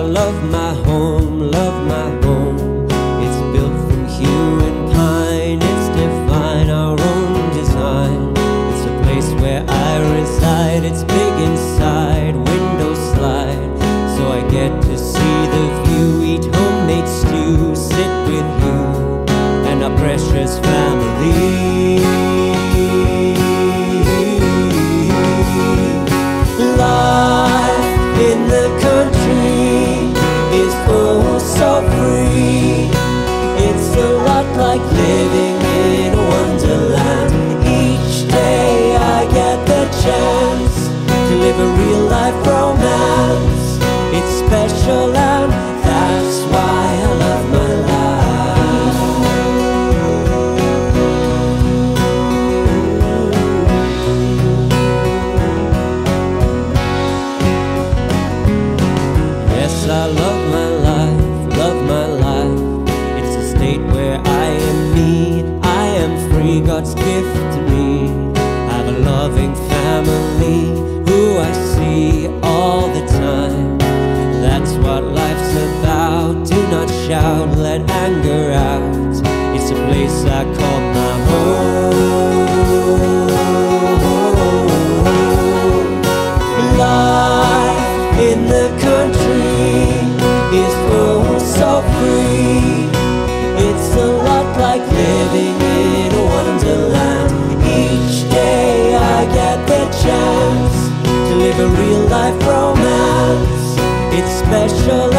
love my home, love my home. It's built from hue and pine, it's divine, our own design. It's a place where I reside, it's big inside, windows slide, so I get to see the view, eat homemade stew, sit with you and our precious family. Life in the country is oh so free. It's a lot like living in a wonderland. Each day I get the chance to live a real life romance. It's special and that's why I love my I love my life, love my life. It's a state where I am me, I am free, God's gift to me. I have a loving family who I see all the time. That's what life's about. Do not shout, let anger out. It's a place I call my home. Life in the country is oh so free. It's a lot like living in a wonderland. Each day I get the chance to live a real life romance. It's special